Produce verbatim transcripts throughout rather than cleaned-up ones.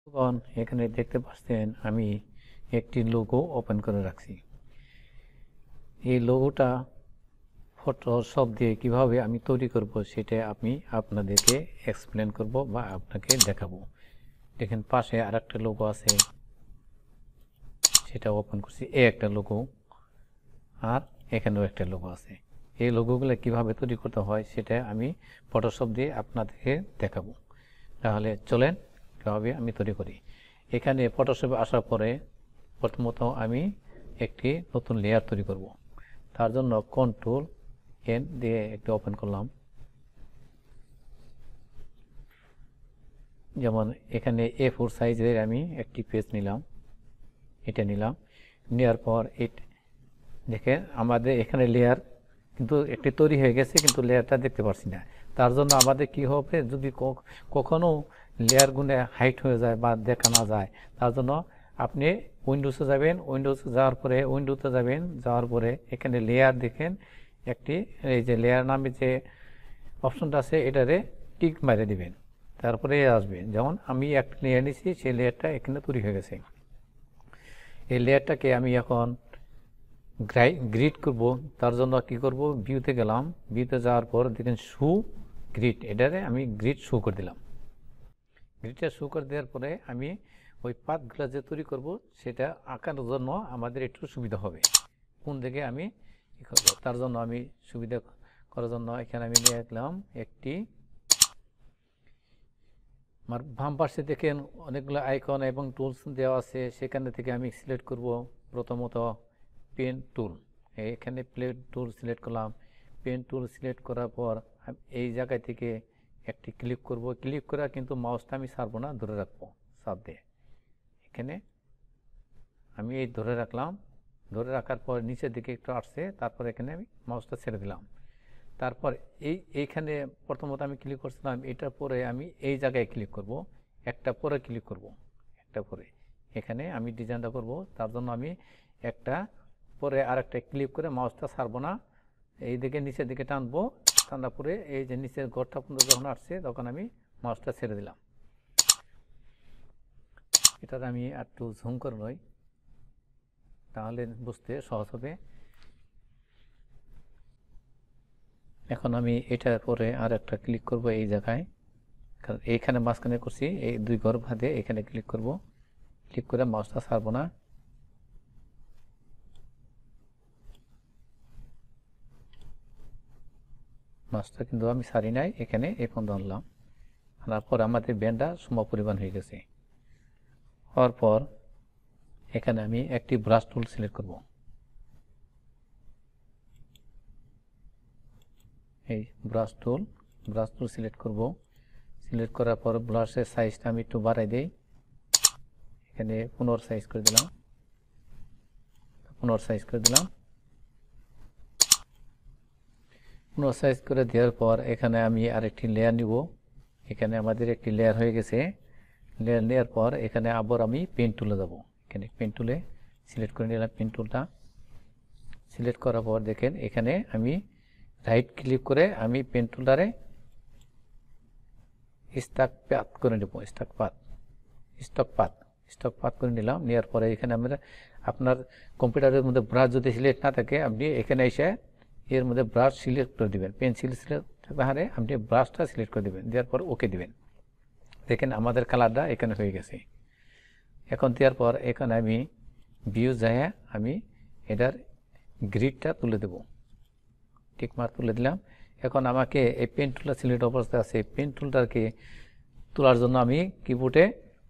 এখন এখানে দেখতে পাচ্ছেন আমি একটি লোগো ওপেন করে রাখছি। এই লোগোটা ফটোশপ দিয়ে কিভাবে আমি তৈরি করব সেটা আমি আপনাদেরকে এক্সপ্লেন করব বা আপনাকে দেখাবো। দেখেন পাশে আরেকটা লোগো আছে, সেটা ওপেন করছি। এই একটা লোগো আর এখানেও একটা লোগো আছে। এই লোগোগুলো কিভাবে তৈরি করতে হয় সেটা আমি ফটোশপ দিয়ে আপনাদেরকে দেখাবো। তাহলে চলেন কিভাবে আমি তৈরি করি। এখানে ফটোশপে আসার পরে প্রথমত আমি একটি নতুন লেয়ার তৈরি করব। তার জন্য কন্ট্রোল এন দিয়ে একটি ওপেন করলাম। যেমন এখানে এ ফোর সাইজের আমি একটি পেজ নিলাম, এটা নিলাম। নেওয়ার পর এটা দেখেন আমাদের এখানে লেয়ার কিন্তু একটি তৈরি হয়ে গেছে, কিন্তু লেয়ারটা দেখতে পাচ্ছি না। তার জন্য আমাদের কি হবে, যদি কখনো লেয়ারগুলো হাইট হয়ে যায় বা দেখা না যায়, তার জন্য আপনি উইন্ডোজে যাবেন, উইন্ডোজে যাওয়ার পরে উইন্ডোতে যাবেন, যাওয়ার পরে এখানে লেয়ার দেখেন একটি, এই যে লেয়ার নামে যে অপশনটা আছে এটারে টিক মারে দিবেন, তারপরে আসবে। যেমন আমি একটা লেয়ার নিছি, সেই লেয়ারটা এখানে তৈরি হয়ে গেছে। এই লেয়ারটাকে আমি এখন গ্রিড করব। তার জন্য কি করব, ভিউতে গেলাম, ভিউতে যাওয়ার পর দেখেন শু গ্রিড, এটারে আমি গ্রিড শু করে দিলাম। গ্রিডটা শু করে দেওয়ার পরে আমি ওই পাতগুলো যে তৈরি করব সেটা আঁকার জন্য আমাদের একটু সুবিধা হবে কোন দিকে আমি কি করব। তার জন্য আমি সুবিধা করার জন্য এখানে আমি লিখলাম একটি, আমার বাম পাশে দেখেন অনেকগুলো আইকন এবং টুলস দেওয়া আছে। সেখান থেকে আমি সিলেক্ট করব প্রথমত পেন টুল। এখানে প্লেন টুল সিলেক্ট করলাম। পেন টুল সিলেক্ট করার পর এই জায়গায় থেকে একটি ক্লিক করব। ক্লিক করা কিন্তু মাউসটা আমি ছাড়বো না, ধরে রাখবো চাপ দিয়ে। এখানে আমি এই ধরে রাখলাম, ধরে রাখার পর নিচের দিকে একটু আসছে, তারপর এখানে আমি মাউসটা ছেড়ে দিলাম। তারপর এই এইখানে প্রথমত আমি ক্লিক করছিলাম, এটার পরে আমি এই জায়গায় ক্লিক করব, একটা পরে ক্লিক করব, একটা পরে এখানে আমি ডিজাইনটা করব। তার জন্য আমি একটা পরে আরেকটা ক্লিক করে মাউসটা ছাড়বো না, এই দিকে নিচের দিকে টানবো। টানা পরে এই যে নিচের ঘরটা পর্যন্ত যখন আসছে তখন আমি মাউসটা ছেড়ে দিলাম। এটার আমি একটু জুম করে নই, তাহলে বুঝতে সহজ হবে। এখন আমি এটার পরে আর একটা ক্লিক করব এই জায়গায়, কারণ এইখানে মাঝখানে করছি, এই দুই ঘর ভাঁধে এখানে ক্লিক করব। ক্লিক করে মাউসটা ছাড়বো না। মাউসটা কিন্তু আমি ছাড়ি নাই, এখানে এই পর্যন্ত আনলাম। আনার পর আমাদের ব্যান্ডটা সম পরিমাণ হয়ে গেছে। হওয়ার পর এখানে আমি একটি ব্রাশ টুল সিলেক্ট করব। এই brush tool brush tool select করব। সিলেক্ট করার পর ব্রাশের সাইজটা আমি একটু বাড়াই দিই। এখানে পনেরো সাইজ করে দিলাম, পনেরো সাইজ করে দিলাম। পনেরো সাইজ করে দেওয়ার পর এখানে আমি আরেকটি লেয়ার নিব। এখানে আমাদের একটি লেয়ার হয়ে গেছে। লেয়ার নেওয়ার পর এখানে আবার আমি পেন টুলে যাব। এখানে পেন টুলে সিলেক্ট করে নিলাম। পেন টুলটা সিলেক্ট করার পর দেখেন এখানে আমি রাইট ক্লিক করে আমি পেন টুলটারে স্টক পাত করে নেব। স্টক পাত স্টক পাত স্টক পাত করে নিলাম। নেওয়ার পরে এখানে আমরা আপনার কম্পিউটারের মধ্যে ব্রাশ যদি সিলেক্ট না থাকে, আপনি এখানে এসে এর মধ্যে ব্রাশ সিলেক্ট করে দেবেন। পেন্সিল সিলেক্ট হারে আপনি ব্রাশটা সিলেক্ট করে দেবেন, দেওয়ার পর ওকে দিবেন। দেখেন আমাদের কালারটা এখানে হয়ে গেছে। এখন দেওয়ার পর এখানে আমি ভিউ যায় আমি এটার গ্রিডটা তুলে দেব, টিকমার্ক তুলে দিলাম। এখন আমাকে এই পেন টুলটা সিলেক্ট অবস্থায় আছে, পেন টুলটাকে তোলার জন্য আমি কিবোর্ডে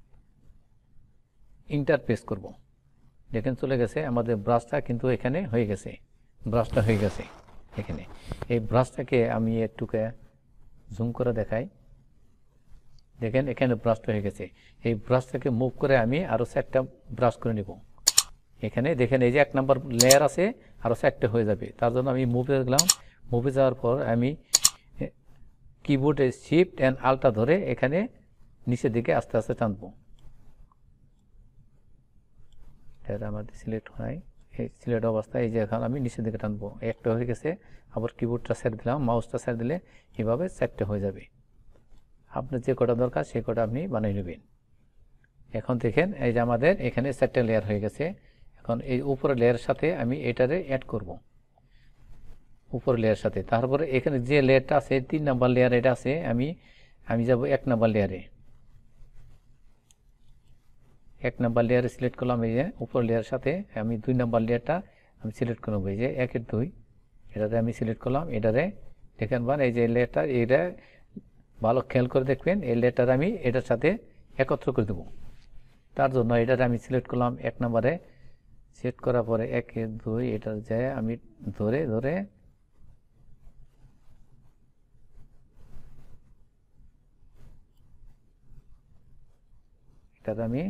ইন্টার প্রেস করব। দেখেন চলে গেছে আমাদের ব্রাশটা, কিন্তু এখানে হয়ে গেছে, ব্রাশটা হয়ে গেছে এখানে। এই ব্রাশটাকে আমি একটুকে জুম করে দেখাই। দেখেন এখানে ব্রাশটা হয়ে গেছে। এই ব্রাশটাকে মুভ করে আমি আরও চারটা ব্রাশ করে নেব। এখানে দেখেন এই যে এক নম্বর লেয়ার আছে, আরও চারটে হয়ে যাবে। তার জন্য আমি মুভে গেলাম। মুভে যাওয়ার পর আমি কিবোর্ডে শিফট অ্যান্ড আল্টা ধরে এখানে নিচের দিকে আস্তে আস্তে টানবো। এটা আমাদের সিলেক্ট হয়, এই সিলেক্ট অবস্থায় এই যে এখন আমি নিচের দিকে টানবো। একটা হয়ে গেছে, আবার কিবোর্ডটা ছেড়ে দিলাম, মাউসটা ছেড়ে দিলে এভাবে চারটে হয়ে যাবে। আপনার যে কটা দরকার সে কটা আপনি বানিয়ে নেবেন। এখন দেখেন এই যে আমাদের এখানে চারটা লেয়ার হয়ে গেছে। এখন এই উপরের লেয়ারের সাথে আমি এটারে অ্যাড করব, উপরের লেয়ারের সাথে। তারপরে এখানে যে লেয়ারটা আছে তিন নাম্বার লেয়ার এটা আছে, আমি আমি যাব এক নাম্বার লেয়ারে। এক নাম্বার লেয়ারে সিলেক্ট করলাম, এই যে উপর লেয়ারের সাথে আমি দুই নাম্বার লেয়ারটা আমি সিলেক্ট করব, এই যে একের দুই এটাতে আমি সিলেক্ট করলাম। এটারে দেখেন বান এই যে লেয়ারটা, এটা ভালো খেয়াল করে দেখবেন, এই লেয়ারটা আমি এটার সাথে একত্র করে দেব। তার জন্য এটাতে আমি সিলেক্ট করলাম এক নাম্বারে, সেট করার পরে একের দুই এটা যায় আমি ধরে ধরে এটাতে আমি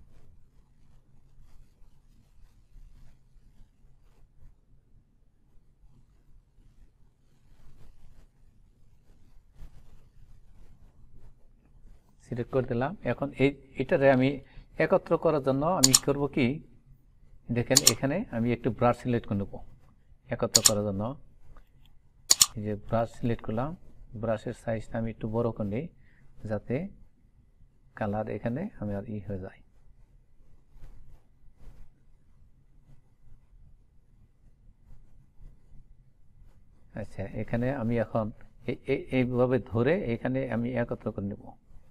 সিলেক্ট করে দিলাম। এখন এই এটারে আমি একত্র করার জন্য আমি করব কি, দেখেন এখানে আমি একটু ব্রাশ সিলেক্ট করে নেব একত্র করার জন্য। এই যে ব্রাশ সিলেক্ট করলাম, ব্রাশের সাইজটা আমি একটু বড় করে নিই যাতে কালার এখানে আমি আর ই হয়ে যায়। আচ্ছা, এখানে আমি এখন এইভাবে ধরে এখানে আমি একত্র করে নেব।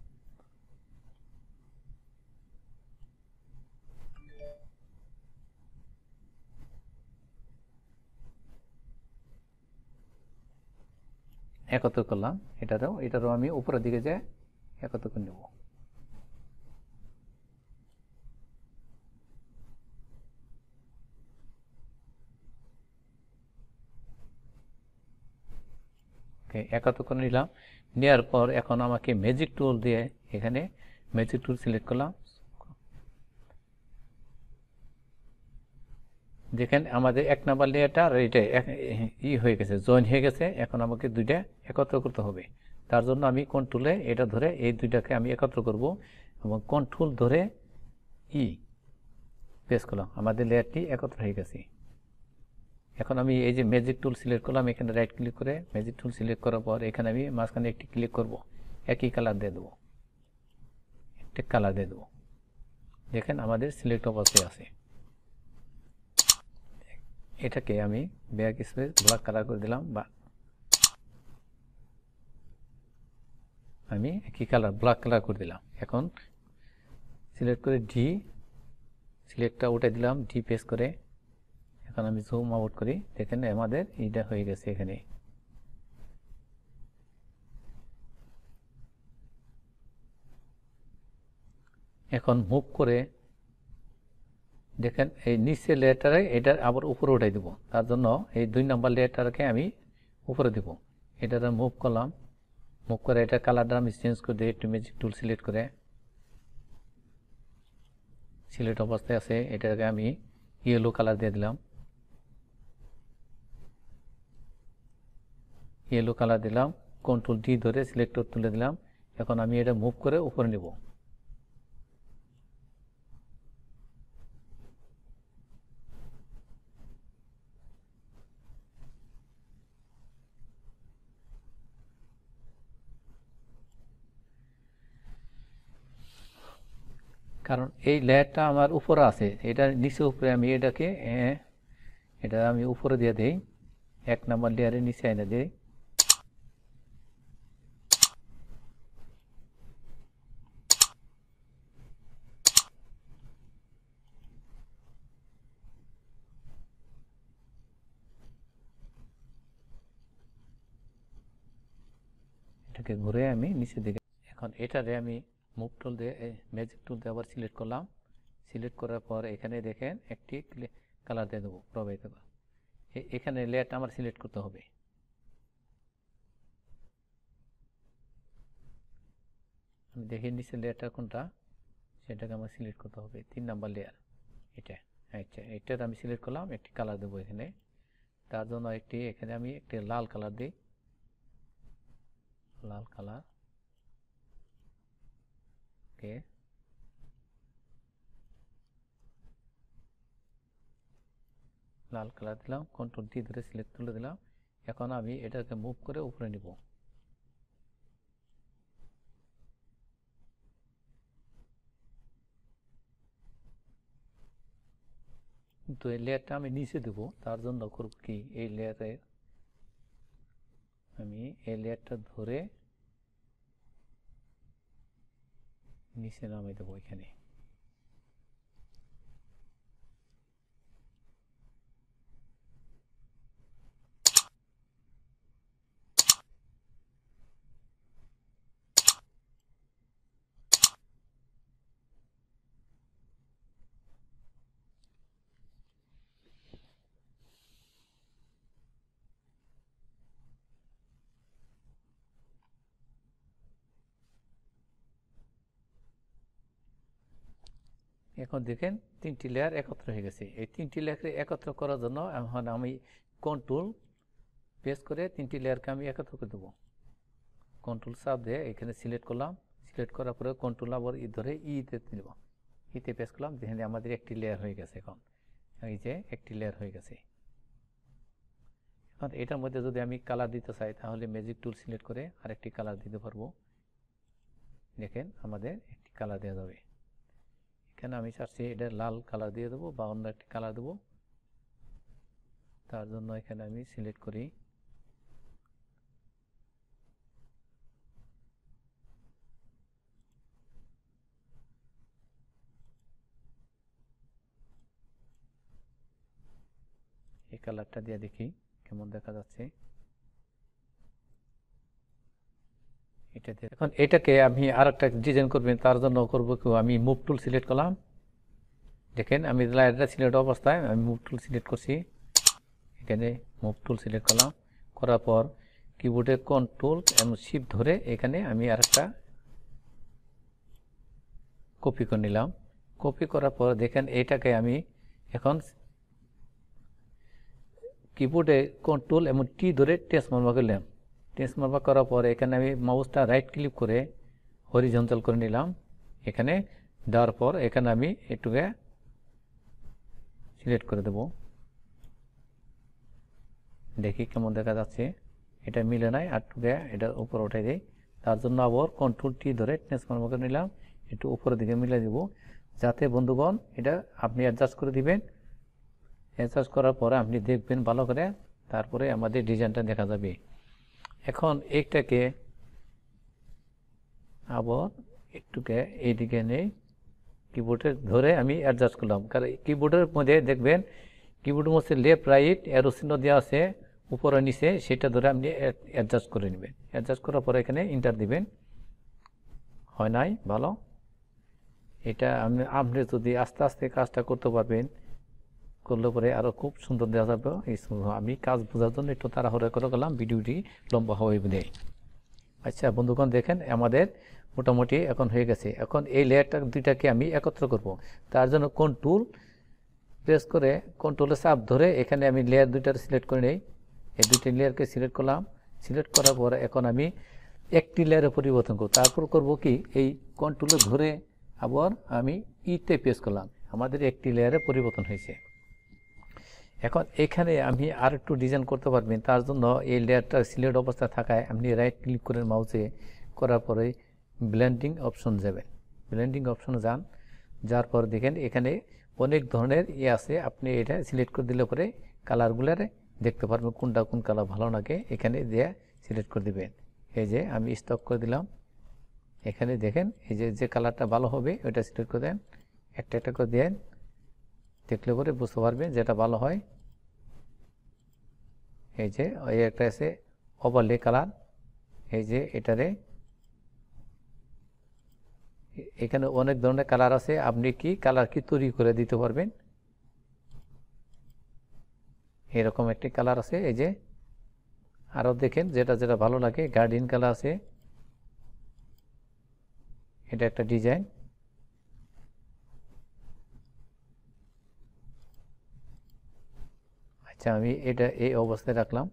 একত্র করলাম, এটারও এটারও আমি উপরের দিকে যে একত্র করে নেব। ওকে, একত্র করে নিলাম। নেওয়ার পর এখন আমাকে ম্যাজিক টুল দিয়ে এখানে ম্যাজিক টুল সিলেক্ট করলাম। দেখেন আমাদের এক নাম্বার লেয়ারটা আর এটা ই হয়ে গেছে, জয়েন হয়ে গেছে। এখন আমাকে দুইটা একত্র করতে হবে। তার জন্য আমি কন্ট্রোলে এটা ধরে এই দুইটাকে আমি একত্র করব এবং কন্ট্রোল ধরে ই প্রেস করলাম, আমাদের লেয়ারটি একত্র হয়ে গেছে। এখন আমি এই যে ম্যাজিক টুল সিলেক্ট করলাম, এখানে রাইট ক্লিক করে ম্যাজিক টুল সিলেক্ট করার পর এখানে আমি মাঝখানে একটি ক্লিক করব, একই কালার দিয়ে দেবো, একটা কালার দিয়ে দেবো। দেখেন আমাদের সিলেক্ট অবস্থায় আছে। এটাকে আমি ব্যাক স্পেস ব্ল্যাক কালার করে দিলাম, বা আমি একই কালার ব্ল্যাক কালার করে দিলাম। এখন সিলেক্ট করে ডি সিলেক্টটা উঠে দিলাম, ডি প্রেস করে। এখন আমি জুম আউট করি, দেখেন আমাদের এইটা হয়ে গেছে। এখানে এখন মুভ করে দেখেন এই নিচের লেয়ারটারে এটা আবার উপরে উঠাই দেবো। তার জন্য এই দুই নাম্বার লেয়ারটাকে আমি উপরে দেব। এটাতে মুভ করলাম, মুভ করে এটা কালারটা আমি চেঞ্জ করে দিই, একটু ম্যাজিক টুল সিলেক্ট করে সিলেক্ট অবস্থায় আছে, এটাকে আমি ইয়েলো কালার দিয়ে দিলাম, ইয়েলো কালার দিলাম। কন্ট্রোল ডি ধরে সিলেক্টর তুলে দিলাম। এখন আমি এটা মুভ করে উপরে নেব। কারণ এই লেয়ারটা আমার উপরে আছে, এটা নিচে উপরে আমি এটাকে এটা আমি উপরে দিয়ে দিই, এক নাম্বার লেয়ারের নিচে এনে দিই। এটাকে ঘুরে আমি নিচের দিকে। এখন এটারে আমি মুভ টুল দিয়ে ম্যাজিক টুল দিয়ে আবার সিলেক্ট করলাম। সিলেক্ট করার পর এখানে দেখেন একটি কালার দিয়ে দেবো, প্রবাহিত। এখানে লেয়ারটা আমার সিলেক্ট করতে হবে। আমি দেখি নিচের লেয়ারটা কোনটা, সেটাকে আমার সিলেক্ট করতে হবে, তিন নাম্বার লেয়ার এটা। আচ্ছা, এটার আমি সিলেক্ট করলাম, একটি কালার দেবো এখানে। তার জন্য একটি এখানে আমি একটি লাল কালার দিই, লাল কালার। ওকে, লাল কালার দিলাম, কন্ট্রোল ডি ধরে সিলেক্ট তুলে দিলাম। এখন আমি এটাকে মুভ করে উপরে নিব। কিন্তু এই লেয়ারটা আমি নিচে দেব, তার জন্য করব কি এই লেয়ারে আমি এই লেয়ারটা ধরে নিচে নামিয়ে দেবো এখানে। এখন দেখেন তিনটি লেয়ার একত্র হয়ে গেছে। এই তিনটি লেয়ারকে একত্র করার জন্য এখন আমি কন্ট্রোল প্রেস করে তিনটি লেয়ারকে আমি একত্র করে দেবো। কন্ট্রোল চাপ দিয়ে এখানে সিলেক্ট করলাম, সিলেক্ট করার পরে কন্ট্রোল আবার ই ধরে ইতে দেব, ইতে প্রেস করলাম, দেখেন আমাদের একটি লেয়ার হয়ে গেছে। এখন এই যে একটি লেয়ার হয়ে গেছে। এখন এটার মধ্যে যদি আমি কালার দিতে চাই তাহলে ম্যাজিক টুল সিলেক্ট করে আরেকটি কালার দিতে পারবো। দেখেন আমাদের একটি কালার দেওয়া যাবে। এখানে আমি চাচ্ছি এটা লাল কালার দিয়ে দেবো বা অন্য একটি কালার দেবো। তার জন্য এখানে আমি সিলেক্ট করি, এই কালারটা দিয়ে দেখি কেমন দেখা যাচ্ছে। এটাতে এখন এটাকে আমি আর একটা ডিজাইন করবেন, তার জন্য করব কি আমি মুভ টুল সিলেক্ট করলাম। দেখেন আমি লেয়ারটা সিলেক্ট অবস্থায় আমি মুভ টুল সিলেক্ট করছি, এখানে মুভ টুল সিলেক্ট করলাম, করার পর কিবোর্ডে কন্ট্রোল এবং শিফট ধরে এখানে আমি আরেকটা কপি করে নিলাম। কপি করার পর দেখেন এটাকে আমি এখন কিবোর্ডে কন্ট্রোল এবং টি ধরে টেস্ট মারবা করলাম। টেস্ট মারবা করার পর এখানে আমি মাউসটা রাইট ক্লিক করে হরিজন্টাল করে নিলাম। এখানে দেওয়ার পর এখানে আমি এটুকে সিলেক্ট করে দেব, দেখি কেমন দেখা যাচ্ছে। এটা মিলে নাই, আর টুকে এটা উপরে উঠাই দেয়। তার জন্য আবার কন্ট্রোল টি ধরে টেস্ট মারবা করে নিলাম, একটু উপরের দিকে মিলে দেব, যাতে বন্ধুগণ এটা আপনি অ্যাডজাস্ট করে দিবেন। অ্যাডজাস্ট করার পরে আপনি দেখবেন ভালো করে, তারপরে আমাদের ডিজাইনটা দেখা যাবে। এখন এইটাকে আবার একটুকে এইদিকে নেই, কিবোর্ডে ধরে আমি অ্যাডজাস্ট করলাম। কারণ কিবোর্ডের মধ্যে দেখবেন কিবোর্ডের মধ্যে লেফট রাইট অ্যারো চিহ্ন দেওয়া আছে উপরে নিচে, সেটা ধরে আপনি অ্যাডজাস্ট করে নেবেন। অ্যাডজাস্ট করার পরে এখানে ইন্টার দিবেন। হয় নাই ভালো, এটা আপনি আপনি যদি আস্তে আস্তে কাজটা করতে পারবেন, করলে পরে আরও খুব সুন্দর দেওয়া যাবে। আমি কাজ বোঝার জন্য একটু তাড়াহুড়ো করে গেলাম, ভিডিওটি লম্বা হবে বলে। আচ্ছা বন্ধুগণ দেখেন আমাদের মোটামুটি এখন হয়ে গেছে। এখন এই লেয়ারটা দুইটাকে আমি একত্র করব, তার জন্য কন্ট্রোল প্রেস করে কন্ট্রোলে চাপ ধরে এখানে আমি লেয়ার দুইটার সিলেক্ট করে নেই। এই দুইটা লেয়ারকে সিলেক্ট করলাম, সিলেক্ট করার পর এখন আমি একটি লেয়ারে পরিবর্তন করব। তারপর করব কি এই কন্ট্রোলে ধরে আবার আমি ইতে প্রেস করলাম, আমাদের একটি লেয়ারে পরিবর্তন হয়েছে। এখন এখানে আমি আর একটু ডিজাইন করতে পারবেন, তার জন্য এই লেয়ারটা সিলেক্ট অবস্থায় থাকায় আপনি রাইট ক্লিক করে মাউসে করার পরে ব্লেন্ডিং অপশন যাবেন। ব্লেন্ডিং অপশনে যান, যার পর দেখেন এখানে অনেক ধরনের ইয়ে আছে, আপনি এটা সিলেক্ট করে দিলে পরে কালারগুলোর দেখতে পারবেন কোনটা কোন কালার ভালো লাগে, এখানে দিয়ে সিলেক্ট করে দিবেন। এই যে আমি স্টক করে দিলাম, এখানে দেখেন এই যে যে কালারটা ভালো হবে ওইটা সিলেক্ট করে দেন, একটা একটা করে দেন, দেখলে পরে বুঝতে পারবেন যেটা ভালো হয়। এই যে এই একটা আছে ওভারলে কালার, এই যে এটারে এখানে অনেক ধরনের কালার আছে, আপনি কি কালার কি তৈরি করে দিতে পারবেন। এরকম একটি কালার আছে, এই যে আরও দেখেন যেটা যেটা ভালো লাগে। গার্ডিয়ান কালার আছে, এটা একটা ডিজাইন। আচ্ছা আমি এটা এই অবস্থায় রাখলাম।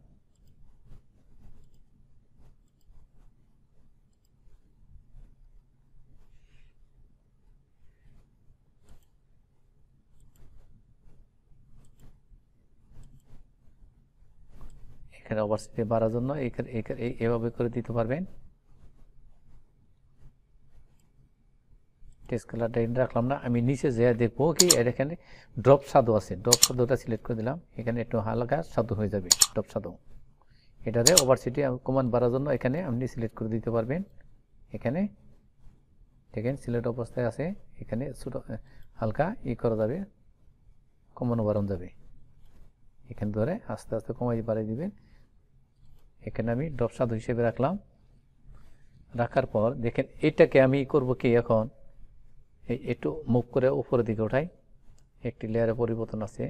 এখানে অবস্থিতি বাড়ার জন্য এভাবে করে দিতে পারবেন। ফেস কালারটা এখানে রাখলাম না, আমি নিচে যে দেখবো কি এর এখানে ড্রপ শাদো আছে, ড্রপ শাদোটা সিলেক্ট করে দিলাম, এখানে একটু হালকা শাদো হয়ে যাবে ড্রপ শাদো। এটারে ওভারসিটি কমান্ড বাড়ার জন্য এখানে আপনি সিলেক্ট করে দিতে পারবেন। এখানে দেখেন সিলেক্ট অবস্থায় আছে, এখানে ছোট হালকা ই করা যাবে, কমানো বাড়ানো যাবে। এখানে ধরে আস্তে আস্তে কমাই বাড়িয়ে দিবেন। এখানে আমি ড্রপ শাদো হিসেবে রাখলাম। রাখার পর দেখেন এটাকে আমি করব কি এখন এই একটু মুভ করে উপরের দিকে উঠাই, একটি লেয়ারে পরিবর্তন আছে,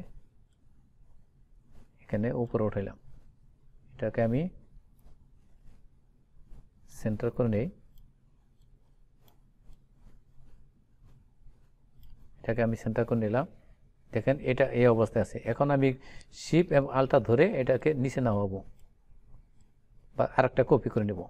এখানে উপরে উঠাইলাম। এটাকে আমি সেন্টার করে নেই, এটাকে আমি সেন্টার করে নিলাম। দেখেন এটা এই অবস্থায় আছে। এখন আমি শিফট এবং আল্টটা ধরে এটাকে নিচে নামাবো বা আরেকটা কপি করে নেব।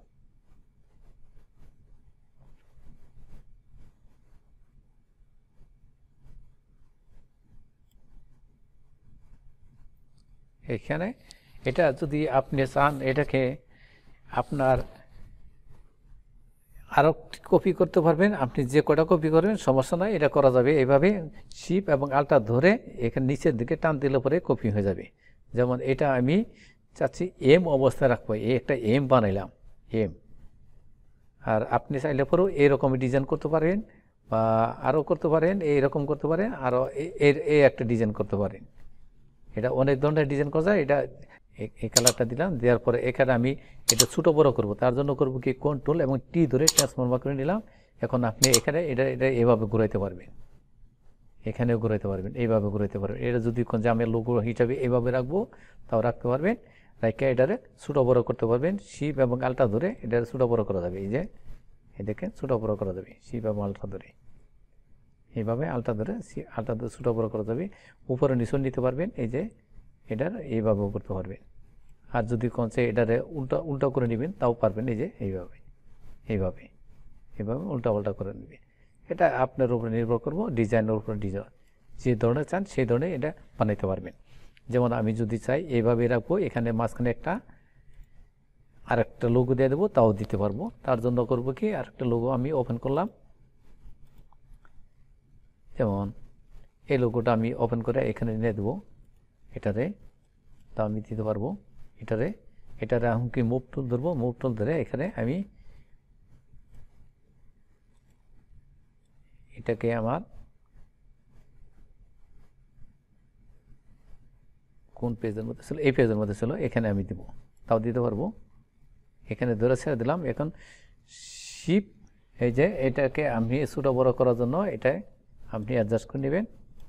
এখানে এটা যদি আপনি চান এটাকে আপনার আরও কপি করতে পারবেন, আপনি যে কটা কপি করবেন সমস্যা নয়, এটা করা যাবে। এইভাবে শিফট এবং আল্টটা ধরে এখানে নিচের দিকে টান দিলে পরে কপি হয়ে যাবে। যেমন এটা আমি চাচ্ছি এম অবস্থায় রাখবো, এই একটা এম বানাইলাম এম। আর আপনি চাইলে পরেও এইরকম ডিজাইন করতে পারেন বা আরও করতে পারেন, এইরকম করতে পারেন, আরও এর এই একটা ডিজাইন করতে পারেন। এটা অনেক ধরনের ডিজাইন করা যায়। এটা এই কালারটা দিলাম, দেওয়ার পরে এখানে আমি এটা ছোটো বড়ো করব, তার জন্য করব কি কন্ট্রোল এবং টি ধরে ট্রান্সফর্ম করে নিলাম। এখন আপনি এখানে এটা এটা এভাবে ঘুরাইতে পারবেন, এখানেও ঘুরাইতে পারবেন, এইভাবে ঘুরাইতে পারবেন। এটা যদি কোন জামের লোগো হিসাবে এইভাবে রাখবো তাও রাখতে পারবেন। রাখে এটারে ছোটো বড়ো করতে পারবেন, শিপ এবং আলটা ধরে এটা ছোটো বড়ো করা যাবে। এই যে এই দেখেন ছোটো বড়ো করা যাবে শিপ এবং আলটা ধরে, এইভাবে আলটা ধরে আলটা ধরে ছোটো বড়ো করা যাবে। উপরে নিচে নিতে পারবেন, এই যে এটার এইভাবেও করতে পারবেন। আর যদি কোনছে এটারে উল্টা উল্টা করে নেবেন তাও পারবেন, এই যে এইভাবে এইভাবে এইভাবে উল্টা পাল্টা করে নেবেন। এটা আপনার উপরে নির্ভর করবো, ডিজাইনের উপরে ডিজাইন যে ধরনের চান সেই ধরনের এটা বানাইতে পারবেন। যেমন আমি যদি চাই এইভাবে রাখবো, এখানে মাঝখানে একটা আরেকটা লোগো দিয়ে দেবো, তাও দিতে পারবো। তার জন্য করব কি আরেকটা লোগো আমি ওপেন করলাম, যেমন এই লোগোটা আমি ওপেন করে এখানে নিয়ে দেবো, এটারে তা আমি দিতে পারবো। এটারে এটারে এখন কি মুভ টুল ধরবো, মুভ টুল ধরে এখানে আমি এটাকে আমার কোন পেজের মধ্যে ছিল, এই পেজের মধ্যে ছিল, এখানে আমি দিব, তাও দিতে পারবো। এখানে ধরে ছেড়ে দিলাম। এখন শিপ এই যে এটাকে আমি ছোট বড় করার জন্য এটা আপনি অ্যাডজাস্ট করে নেবেন।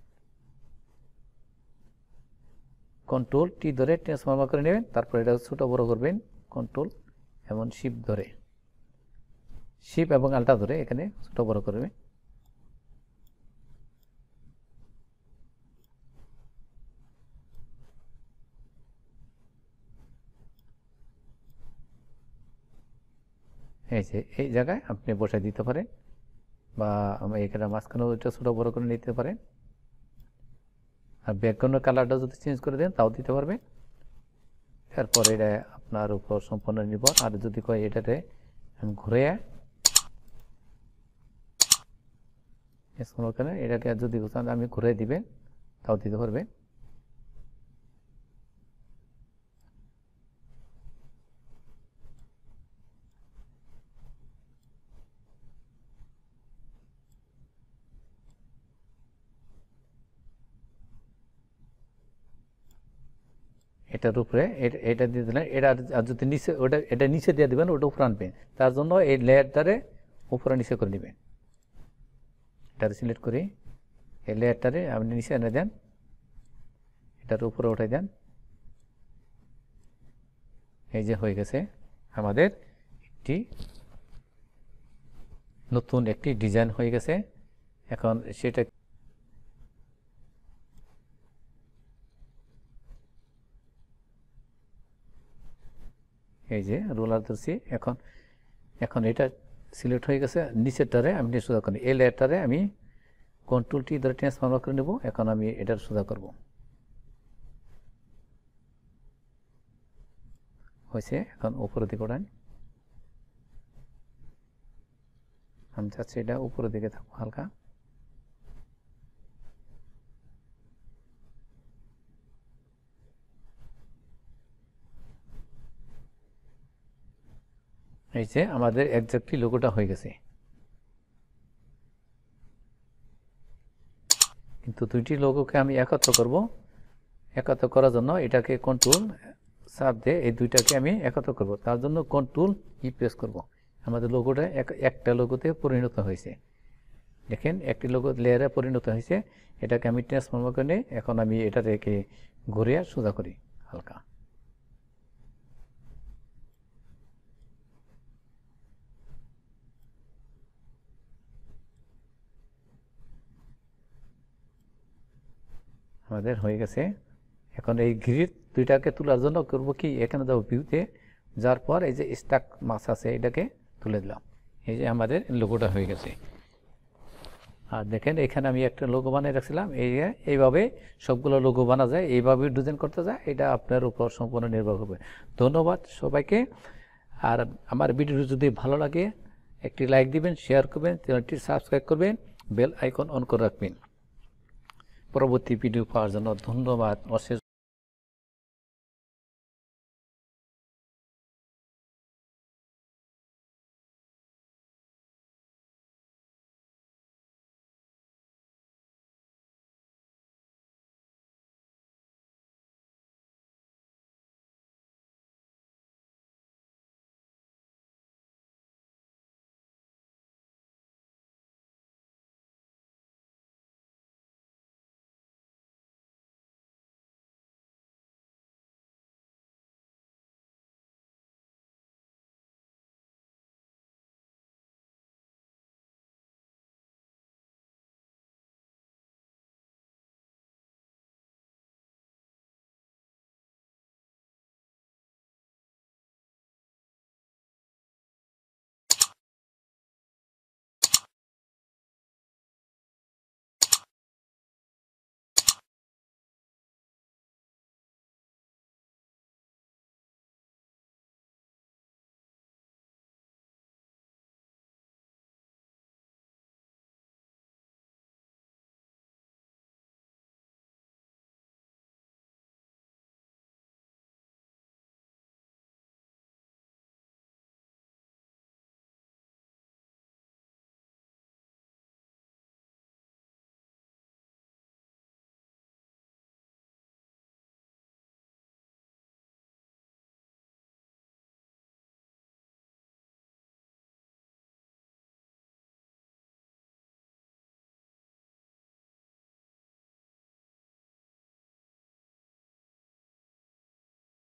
কন্ট্রোল টি ধরে ট্রান্সফর্ম করে নেবেন, তারপর এটা ছোট বড় করবেন কন্ট্রোল এবং শিপ ধরে, শিপ এবং আলটা ধরে এখানে ছোট বড় করবেন। এই যে এই জায়গায় আপনি বসাই দিতে পারেন, বা এখানে মাঝখানেও এটা ছোট বড় করে নিতে পারেন। আর ব্যাকগ্রাউন্ডের কালারটা যদি চেঞ্জ করে দেন তাও দিতে পারবেন। তারপর এটা আপনার উপর সম্পূর্ণ নির্ভর। আর যদি কয় এটাতে আমি ঘুরে এটাকে যদি আমি ঘুরে দিবেন তাও দিতে পারবেন। এটার উপরে এটা দিয়ে দিলেন, এটা যদি নিচে ওটা এটা নিচে দিয়ে দেবেন ওটা উপরে আনবেন, তার জন্য এই লেয়ারটারে উপরে নিচে করে নেবেন। এটারে সিলেক্ট করি, এই লেয়ারটারে আপনি নিচে এনে দেন, এটার উপরে উঠাই দেন। এই যে হয়ে গেছে আমাদের একটি নতুন একটি ডিজাইন হয়ে গেছে। এখন সেটা এই যে রোলার ধরছি, এখন এখন এটা সিলেক্ট হয়ে গেছে। নিচেরটারে আমি সোজা করি, এই লেয়ারটারে আমি কন্ট্রোল টি ধরে ট্রান্সফর্ম করে নেব। এখন আমি এটার সোজা করব, হয়েছে। এখন উপরের দিকে ওঠান, আমি চাচ্ছি এটা উপরের দিকে থাকবো হালকা। এই যে আমাদের এক্স্যাক্টলি লোগোটা হয়ে গেছে। কিন্তু দুইটি লোগোকে আমি একত্র করব। একত্র করার জন্য এটাকে কন্ট্রোল চাপ দিয়ে এই দুইটাকে আমি একত্র করব। তার জন্য কন্ট্রোল ই প্রেস করব। আমাদের লোগোটা একটা লোগোতে পরিণত হয়েছে। দেখেন একটি লোগো লেয়ারে পরিণত হয়েছে। এটাকে আমি ট্রান্সফর্ম করে এখন আমি এটা থেকে ঘুরিয়ে সোজা করি হালকা। আমাদের হয়ে গেছে। এখন এই গ্রিড দুইটাকে তোলার জন্য করব কি, এখানে যাবো ভিউতে, যার পর এই যে স্টাক মাছ আছে এটাকে তুলে দিলাম। এই যে আমাদের লোগোটা হয়ে গেছে। আর দেখেন এখানে আমি একটা লোগো বানিয়ে রাখছিলাম। এই এইভাবে সবগুলো লোগো বানা যায়, এইভাবে ডিজাইন করতে যায়। এটা আপনার উপর সম্পূর্ণ নির্ভর করবে। ধন্যবাদ সবাইকে। আর আমার ভিডিও যদি ভালো লাগে একটি লাইক দিবেন, শেয়ার করবেন, চ্যানেলটি সাবস্ক্রাইব করবেন, বেল আইকন অন করে রাখবেন পরবর্তী ভিডিও পাওয়ার জন্য। ধন্যবাদ অশেষ।